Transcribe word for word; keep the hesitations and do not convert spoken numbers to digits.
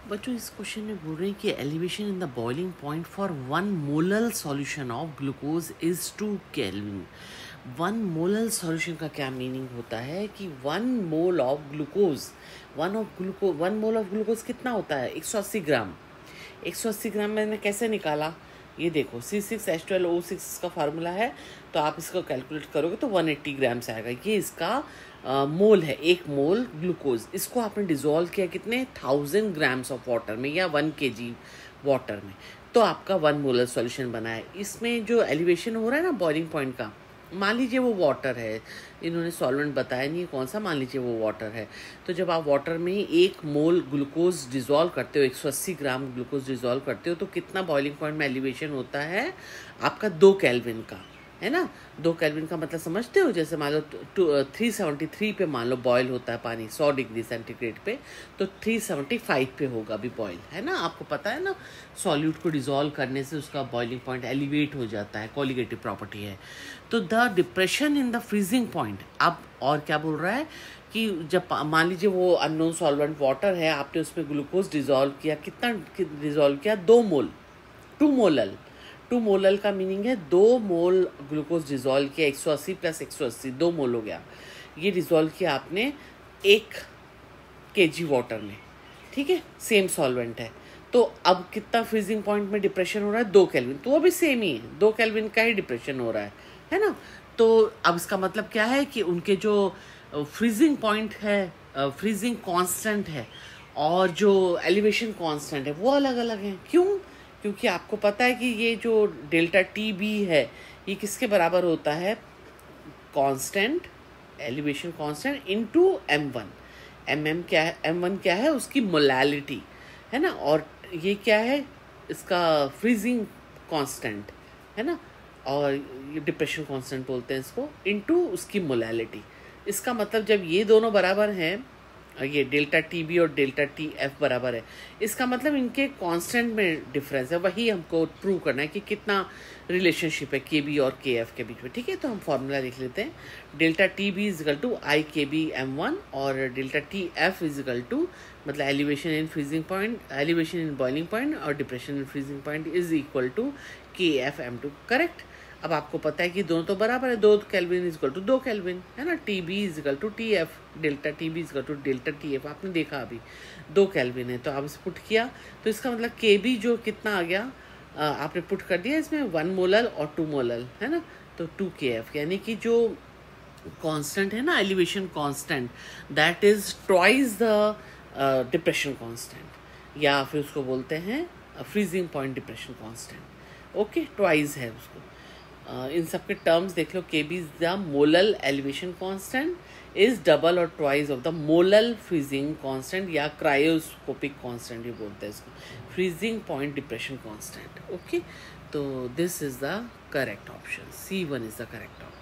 बच्चों इस क्वेश्चन में बोल रहे हैं कि elevation in the boiling point for one molal solution of glucose is two kelvin. One molal solution का क्या मीनिंग होता है कि one mole of glucose one of glucose one mole of glucose कितना होता है? एक सौ अस्सी ग्राम। एक सौ अस्सी ग्राम मैंने कैसे निकाला? ये देखो C six H twelve O six का फार्मूला है, तो आप इसको कैलकुलेट करोगे तो वन एट्टी ग्राम से आएगा। ये इसका आ, मोल है, एक मोल ग्लूकोज। इसको आपने डिजोल्व किया कितने? थाउजेंड ग्राम्स ऑफ वाटर में या वन के जी वाटर में, तो आपका वन मोलर सॉल्यूशन बना है। इसमें जो एलिवेशन हो रहा है ना बॉइलिंग पॉइंट का, मान लीजिए वो वाटर है, इन्होंने सॉल्वेंट बताया नहीं कौन सा, मान लीजिए वो वाटर है। तो जब आप वाटर में एक मोल ग्लूकोज डिज़ोल्व करते हो, एक सौ अस्सी ग्राम ग्लूकोज डिज़ोल्व करते हो, तो कितना बॉइलिंग पॉइंट में एलिवेशन होता है आपका? दो केल्विन का, है ना। दो केल्विन का मतलब समझते हो? जैसे मान लो थ्री सेवेंटी थ्री पे मान लो बॉयल होता है पानी सौ डिग्री सेंटीग्रेड पे, तो थ्री सेवेंटी फाइव पे होगा अभी बॉयल, है ना। आपको पता है ना, सॉल्यूट को डिजोल्व करने से उसका बॉइलिंग पॉइंट एलिवेट हो जाता है, कोलिगेटिव प्रॉपर्टी है। तो the depression in the freezing point, अब और क्या बोल रहा है कि जब मान लीजिए वो अननोन सॉल्वेंट वाटर है, आपने उसमें ग्लूकोज डिजोल्व किया, कितना डिजोल्व किया? दो mole, two molal. Two molal का मीनिंग है दो मोल ग्लूकोज डिजोल्व किया, एक सौ अस्सी प्लस एक सौ अस्सी, दो मोल हो गया। ये डिजोल्व किया आपने एक केजी वाटर में, ठीक है, सेम सॉल्वेंट है। तो अब कितना फ्रीजिंग पॉइंट में डिप्रेशन हो रहा है? दो केल्विन। तो वो भी सेम ही है, दो केल्विन का ही डिप्रेशन हो रहा है, है ना। तो अब इसका मतलब क्या है कि उनके जो फ्रीजिंग पॉइंट है, फ्रीजिंग कांस्टेंट है, और जो एलिवेशन कांस्टेंट है वो अलग अलग हैं। क्यों? क्योंकि आपको पता है कि ये जो डेल्टा टी बी है, ये किसके बराबर होता है? Constant, elevation constant into M one. M M क्या है? एम वन क्या है? उसकी मोलैलिटी, है ना। और ये क्या है? इसका फ्रीजिंग कांस्टेंट, है ना। और ये डिप्रेशन कांस्टेंट बोलते हैं इसको, इनटू उसकी मोलैलिटी। इसका मतलब जब ये दोनों बराबर हैं, ये डेल्टा टी बी और डेल्टा टी एफ बराबर है, इसका मतलब इनके कांस्टेंट में डिफरेंस है। वही हमको प्रूव करना है कि कितना रिलेशनशिप है के बी और के एफ के बीच में, ठीक है। तो हम फॉर्मूला लिख लेते हैं, delta T B is equal to I K B M one, और delta T F is equal to मतलब elevation in freezing point, elevation in boiling point, और depression in freezing point is equal to K F M two. Correct. अब आपको पता है कि दोनों तो बराबर है, दो केल्विन इज इक्वल टू दो केल्विन, है ना। T B is equal to T F, delta T B is equal to delta T F, आपने देखा अभी दो केल्विन है। तो आप इसे पुट किया, तो इसका मतलब के बी जो कितना आ गया, आ, आपने पुट कर दिया इसमें वन मोलल और टू मोलल, है ना। तो टू के एफ, यानी कि जो कांस्टेंट है ना, elevation constant, that is twice the depression constant, या फिर उसको बोलते हैं freezing point depression constant. Okay, twice है उसको। Uh, इन सब के टर्म्स देख लो, K B is the molal elevation constant, is double और twice of the molal freezing constant, या क्रायोस्कोपिक कांस्टेंट ये बोलते हैं इसको, freezing point depression constant. Okay, तो this is the correct option, C one is the correct option.